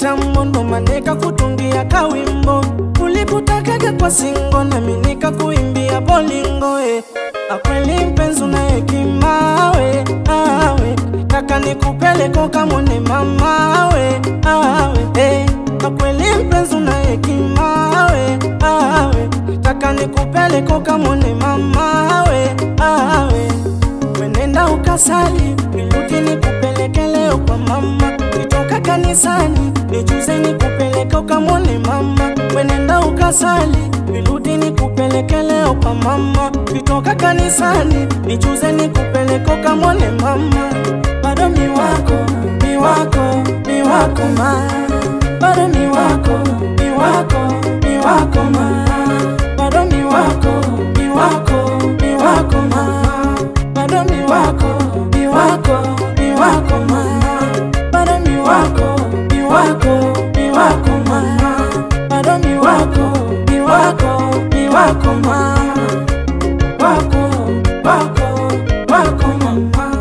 kitambo ndo maneka kutungia kawimbo. Ulipotakaga kwa singo na minika kuimbia bolingo Akweli mpenzi una hekima we, awe Taka nikupeleko kamone mama we, awe Akweli mpenzi una hekima we, awe Taka nikupeleko kamone mama we, awe Wenenda ukasali, nirudi nikupeleke leo kwa mama Nitoka kanisani, nijuze nikupeleke kamone mama Wenenda ukasali, nirudi nikupeleke leo kwa mama Nitoka kanisani, nijuze nikupeleke kamone mama Bado mi wako, mi wako, mi wako ma Bado mi wako, mi wako, mi wako ma Bado mi wako, mi wako, mi wako ma Bado mi wako, mi wako, mi wako ma Bado mi wako, mi wako, mi wako ma Bado mi wako, mi wako, mi wako ma Wako, wako, wako mama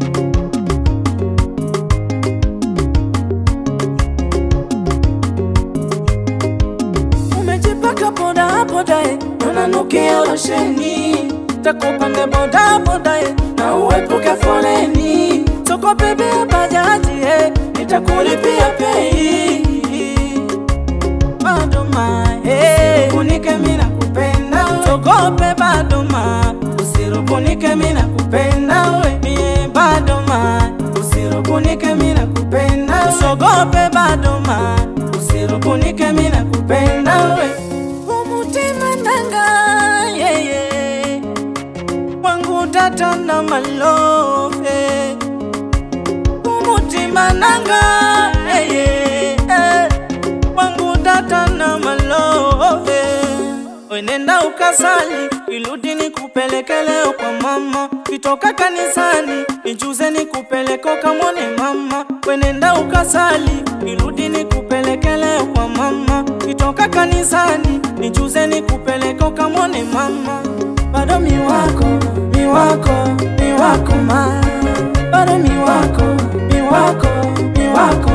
Umejipaka boda boda unanukia losheni Takupande boda boda na uepuke foleni Soko bebe bajaji nitakulipia pei Bado ma Usirubunike mina kupenda Sogope bado ma Usirubunike mina kupenda Mie bado ma Usirubunike mina kupenda Sogope bado ma Usirubunike mina kupenda Umutima nanga Wangu data na malove Umutima nanga Wangu data na malove Wenenda ukasali Iludi nikupeleke leo kwa mama Kitoka kanisani Nijuze nikupeleke kamone mama Wenenda ukasali Iludi nikupeleke leo kwa mama Kitoka kanisani Nijuze nikupeleke kamone mama Bado mi wako, mi wako, mi wako ma Bado mi wako, mi wako, mi wako